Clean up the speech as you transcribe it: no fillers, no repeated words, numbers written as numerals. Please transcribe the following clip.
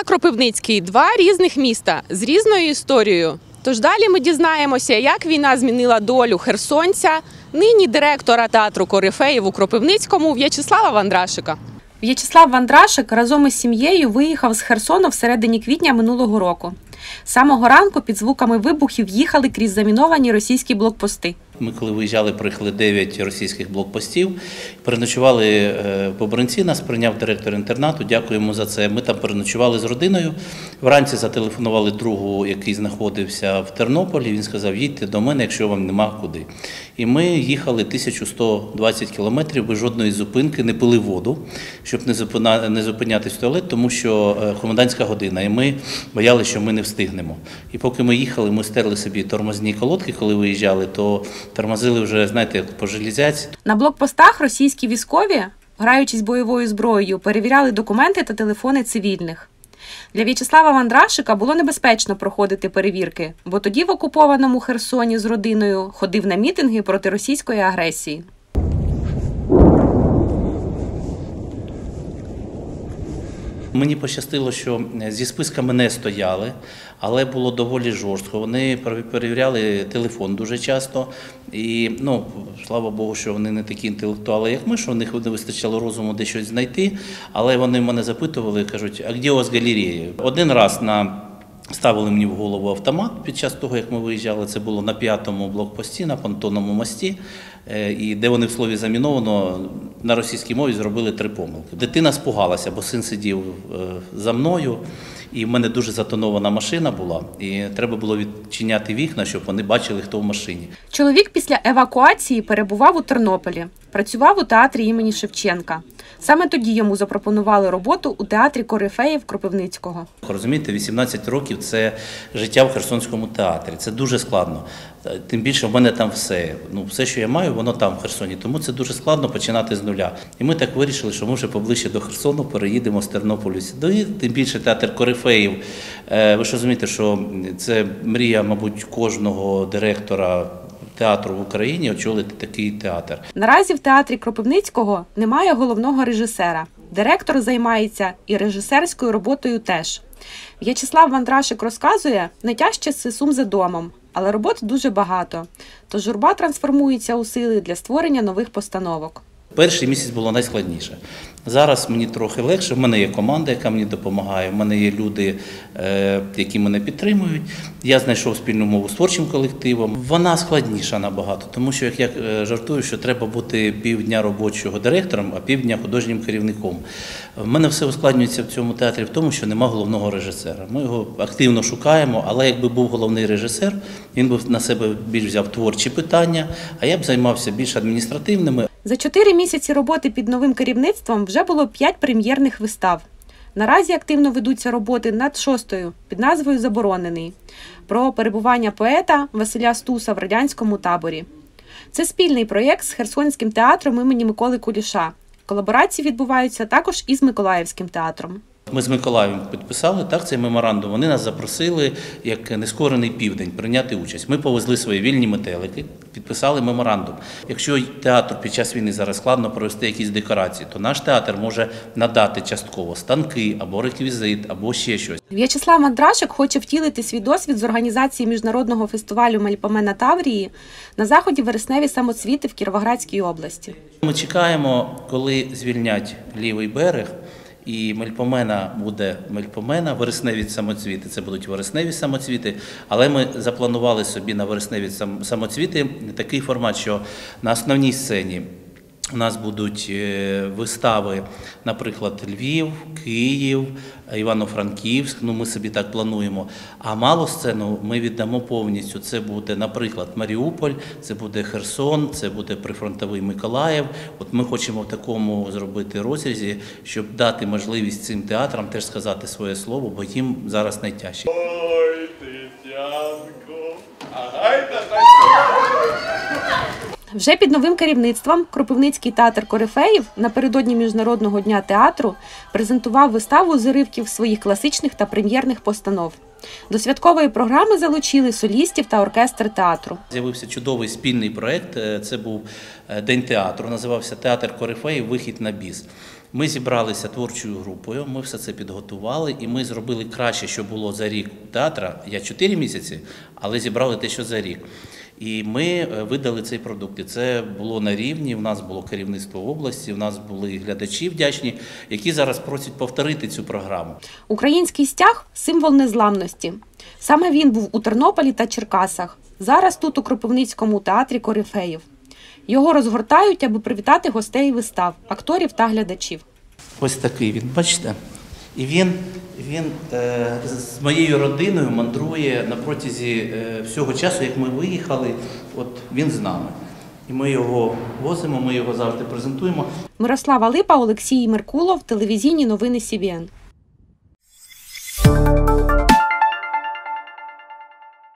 Кропивницький – два різних міста з різною історією. Тож далі ми дізнаємося, як війна змінила долю херсонця, нині директора театру «Корифеїв» у Кропивницькому В'ячеслава Вандрашика. В'ячеслав Вандрашик разом із сім'єю виїхав з Херсону в середині квітня минулого року. З самого ранку під звуками вибухів їхали крізь заміновані російські блокпости. Ми, коли виїжджали, приїхали 9 російських блокпостів, переночували в Бобринці, нас прийняв директор інтернату, дякуємо за це. Ми там переночували з родиною. Вранці зателефонували другу, який знаходився в Тернополі, він сказав, їдьте до мене, якщо вам нема куди. І ми їхали 1120 кілометрів без жодної зупинки, не пили воду, щоб не зупинятись в туалет, тому що комендантська година, і ми боялися, що ми не встигнемо. І поки ми їхали, ми стерли собі тормозні колодки, коли виїжджали, то тормозили вже, знаєте, по железяці. На блокпостах російські військові, граючись бойовою зброєю, перевіряли документи та телефони цивільних. Для В'ячеслава Вандрашика було небезпечно проходити перевірки, бо тоді в окупованому Херсоні з родиною ходив на мітинги проти російської агресії. Мені пощастило, що зі списками не стояли, але було доволі жорстко. Вони перевіряли телефон дуже часто. І, слава Богу, що вони не такі інтелектуали, як ми, що в них не вистачало розуму десь щось знайти. Але вони мене запитували, кажуть, а де у вас галерея? Один раз ставили мені в голову автомат під час того, як ми виїжджали. Це було на 5-му блокпості, на понтонному мості. І де вони в слові «заміновано» на російській мові зробили 3 помилки. Дитина спугалася, бо син сидів за мною, і в мене дуже затонована машина була, і треба було відчиняти вікна, щоб вони бачили, хто в машині. Чоловік після евакуації перебував у Тернополі, працював у театрі імені Шевченка. Саме тоді йому запропонували роботу у театрі «Корифеїв» Кропивницького. Розумієте, 18 років – це життя в Херсонському театрі. Це дуже складно. Тим більше в мене там все. Все, що я маю, воно там в Херсоні. Тому це дуже складно починати з нуля. І ми так вирішили, що ми вже поближче до Херсону переїдемо з Тернополя сюди. Тим більше театр «Корифеїв». Ви ж розумієте, що це мрія, мабуть, кожного директора театру в Україні очолити такий театр. Наразі в театрі Кропивницького немає головного режисера. Директор займається і режисерською роботою теж. В'ячеслав Вандрашик розказує, найтяжче – це сум за домом, але роботи дуже багато. Тож журба трансформується у сили для створення нових постановок. Перший місяць було найскладніше. Зараз мені трохи легше, в мене є команда, яка мені допомагає, в мене є люди, які мене підтримують. Я знайшов спільну мову з творчим колективом. Вона складніша набагато, тому що, як я жартую, що треба бути півдня робочого директором, а півдня художнім керівником. В мене все ускладнюється в цьому театрі в тому, що нема головного режисера. Ми його активно шукаємо, але якби був головний режисер, він би на себе більш взяв творчі питання, а я б займався більш адміністративними. За 4 місяці роботи під новим керівництвом вже було 5 прем'єрних вистав. Наразі активно ведуться роботи над 6-ю під назвою «Заборонений» про перебування поета Василя Стуса в радянському таборі. Це спільний проєкт з Херсонським театром імені Миколи Куліша. Колаборації відбуваються також із Миколаївським театром. Ми з Миколаєвом підписали цей меморандум. Вони нас запросили, як нескорений південь, прийняти участь. Ми повезли свої вільні метелики, підписали меморандум. Якщо театру під час війни зараз складно провести якісь декорації, то наш театр може надати частково станки, або реквізит, або ще щось. В'ячеслав Вандрашик хоче втілити свій досвід з організації міжнародного фестивалю «Мельпомена Таврії» на заході «Вересневі самоцвіти» в Кіровоградській області. Ми чекаємо, коли звільнять лівий берег, і Мельпомена буде Мельпомена, вересневі самоцвіти – це будуть вересневі самоцвіти, але ми запланували собі на вересневі самоцвіти такий формат, що на основній сцені у нас будуть вистави, наприклад, Львів, Київ, Івано-Франківськ, ми собі так плануємо. А малу сцену ми віддамо повністю. Це буде, наприклад, Маріуполь, це буде Херсон, це буде прифронтовий Миколаїв. От ми хочемо в такому зробити розрізі, щоб дати можливість цим театрам теж сказати своє слово, бо їм зараз найтяжче. Вже під новим керівництвом Кропивницький театр корифеїв напередодні Міжнародного дня театру презентував виставу з уривків своїх класичних та прем'єрних постанов. До святкової програми залучили солістів та оркестр театру. З'явився чудовий спільний проєкт, це був День театру, називався «Театр корифеїв. Вихід на біс». Ми зібралися творчою групою, ми все це підготували і ми зробили краще, що було за рік у театра. Я 4 місяці, але зібрали те, що за рік. І ми видали цей продукт. І це було на рівні, в нас було керівництво області, в нас були глядачі вдячні, які зараз просять повторити цю програму. Український стяг – символ незламності. Саме він був у Тернополі та Черкасах. Зараз тут у Кропивницькому театрі корифеїв. Його розгортають, аби привітати гостей вистав, акторів та глядачів. Ось такий він, бачите? І він з моєю родиною мандрує на протязі всього часу, як ми виїхали, от він з нами. І ми його возимо, ми його завжди презентуємо. Мирослава Липа, Олексій Меркулов, телевізійні новини СІБІН.